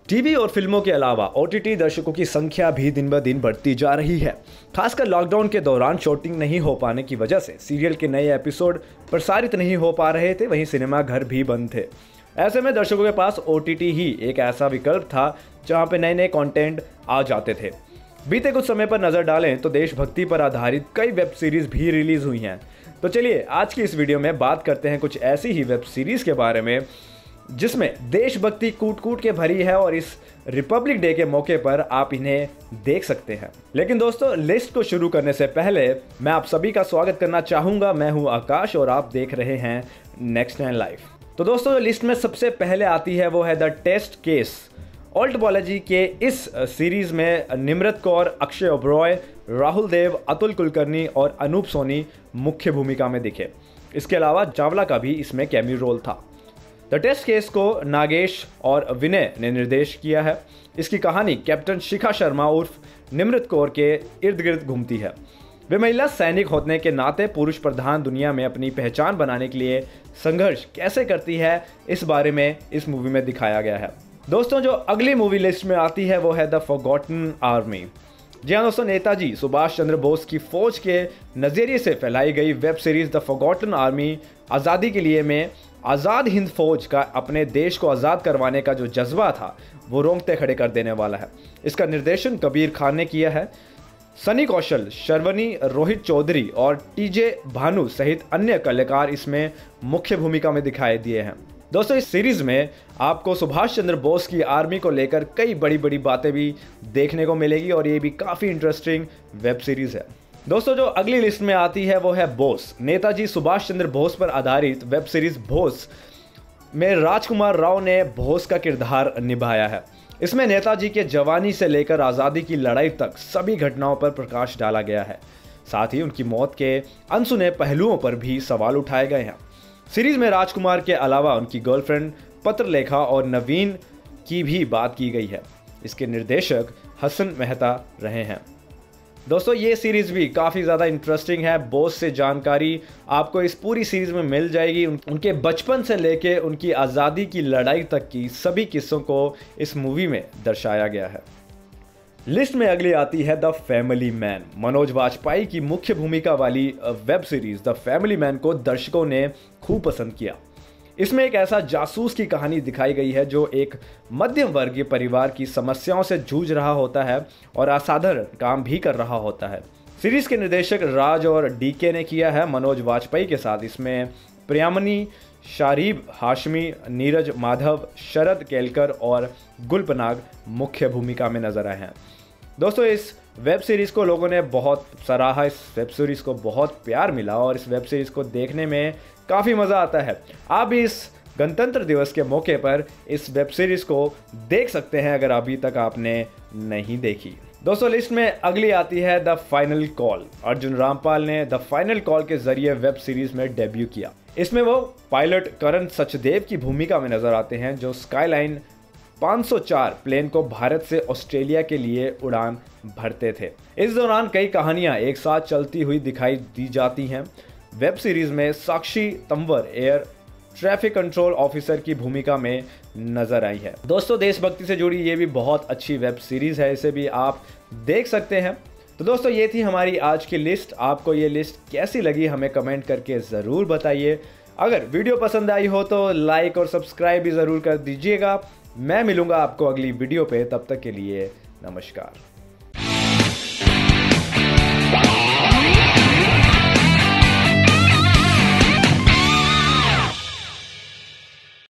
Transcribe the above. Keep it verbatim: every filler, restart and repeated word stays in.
TV और फिल्मों के अलावा ओटीटी दर्शकों की संख्या भी दिन ब दिन बढ़ती जा रही है। खासकर लॉकडाउन के दौरान शूटिंग नहीं हो पाने की वजह से सीरियल के नए एपिसोड प्रसारित नहीं हो पा रहे थे, वहीं सिनेमा घर भी बंद थे। ऐसे में दर्शकों के पास ओटीटी ही एक ऐसा विकल्प था जहां पे नए नए कंटेंट आ जाते थे। बीते कुछ समय पर नजर डालें तो देशभक्ति पर आधारित कई वेब सीरीज भी रिलीज हुई हैं। तो चलिए आज की इस वीडियो में बात करते हैं कुछ ऐसी ही वेब सीरीज के बारे में जिसमें देशभक्ति कूट कूट के भरी है और इस रिपब्लिक डे के मौके पर आप इन्हें देख सकते हैं। लेकिन दोस्तों, लिस्ट को शुरू करने से पहले मैं आप सभी का स्वागत करना चाहूंगा। मैं हूं आकाश और आप देख रहे हैं नेक्स्ट नाइन लाइव। तो दोस्तों, जो लिस्ट में सबसे पहले आती है वो है the test case. Alt Balaji के इस सीरीज में निम्रत कौर, अक्षय ओबरॉय, राहुल देव, अतुल कुलकर्णी और अनूप सोनी मुख्य भूमिका में दिखे। इसके अलावा चावला का भी इसमें कैमियो रोल था। द टेस्ट केस को नागेश और विनय ने निर्देश किया है। इसकी कहानी कैप्टन शिखा शर्मा उर्फ निम्रत कौर के इर्द गिर्द घूमती है। वे महिला सैनिक होने के नाते पुरुष प्रधान दुनिया में अपनी पहचान बनाने के लिए संघर्ष कैसे करती है, इस बारे में इस मूवी में दिखाया गया है। दोस्तों, जो अगली मूवी लिस्ट में आती है वो है द फॉरगॉटन आर्मी। जी हाँ दोस्तों, नेताजी सुभाष चंद्र बोस की फौज के नजरिए से फैलाई गई web series the forgotten army आज़ादी के लिए में आज़ाद हिंद फौज का अपने देश को आज़ाद करवाने का जो जज्बा था वो रोंगटे खड़े कर देने वाला है। इसका निर्देशन कबीर खान ने किया है। सनी कौशल, शर्वनी, रोहित चौधरी और टीजे भानु सहित अन्य कलाकार इसमें मुख्य भूमिका में दिखाई दिए हैं। दोस्तों, इस सीरीज में आपको सुभाष चंद्र बोस की आर्मी को लेकर कई बड़ी बड़ी बातें भी देखने को मिलेगी और ये भी काफ़ी इंटरेस्टिंग वेब सीरीज है। दोस्तों, जो अगली लिस्ट में आती है वो है बोस। नेताजी सुभाष चंद्र बोस पर आधारित वेब सीरीज बोस में राजकुमार राव ने बोस का किरदार निभाया है। इसमें नेताजी के जवानी से लेकर आज़ादी की लड़ाई तक सभी घटनाओं पर प्रकाश डाला गया है। साथ ही उनकी मौत के अनसुने पहलुओं पर भी सवाल उठाए गए हैं। सीरीज में राजकुमार के अलावा उनकी गर्लफ्रेंड पत्रलेखा और नवीन की भी बात की गई है। इसके निर्देशक हसन मेहता रहे हैं। दोस्तों, ये सीरीज भी काफ़ी ज़्यादा इंटरेस्टिंग है। बोस से जानकारी आपको इस पूरी सीरीज में मिल जाएगी। उनके बचपन से लेके उनकी आज़ादी की लड़ाई तक की सभी किस्सों को इस मूवी में दर्शाया गया है। लिस्ट में अगली आती है the family man. Manoj Vajpayee की मुख्य भूमिका वाली web series the family man को दर्शकों ने खूब पसंद किया। इसमें एक ऐसा जासूस की कहानी दिखाई गई है जो एक मध्यम वर्गीय परिवार की समस्याओं से जूझ रहा होता है और असाधारण काम भी कर रहा होता है। सीरीज के निर्देशक राज और डीके ने किया है। मनोज वाजपेयी के साथ इसमें प्रियामनी, शारीब हाशमी, नीरज माधव, शरद केलकर और गुलपनाग मुख्य भूमिका में नजर आए हैं। दोस्तों, इस वेब सीरीज़ को लोगों ने बहुत सराहा। इस वेब सीरीज़ को बहुत प्यार मिला और इस वेब सीरीज़ को देखने में काफ़ी मज़ा आता है। आप भी इस गणतंत्र दिवस के मौके पर इस वेब सीरीज़ को देख सकते हैं अगर अभी तक आपने नहीं देखी। दोस्तों, लिस्ट में अगली आती है the final call. Arjun Rampal ने द फाइनल कॉल के जरिए वेब सीरीज में डेब्यू किया। इसमें वो पायलट करण सचदेव की भूमिका में नजर आते हैं जो स्काईलाइन पाँच सौ चार प्लेन को भारत से ऑस्ट्रेलिया के लिए उड़ान भरते थे। इस दौरान कई कहानियां एक साथ चलती हुई दिखाई दी जाती हैं। वेब सीरीज में Sakshi Tanwar air traffic control officer की भूमिका में नजर आई है। दोस्तों, देशभक्ति से जुड़ी ये भी बहुत अच्छी वेब सीरीज है, इसे भी आप देख सकते हैं। तो दोस्तों, ये थी हमारी आज की लिस्ट। आपको ये लिस्ट कैसी लगी हमें कमेंट करके ज़रूर बताइए। अगर वीडियो पसंद आई हो तो लाइक और सब्सक्राइब भी ज़रूर कर दीजिएगा। मैं मिलूंगा आपको अगली वीडियो पे, तब तक के लिए नमस्कार।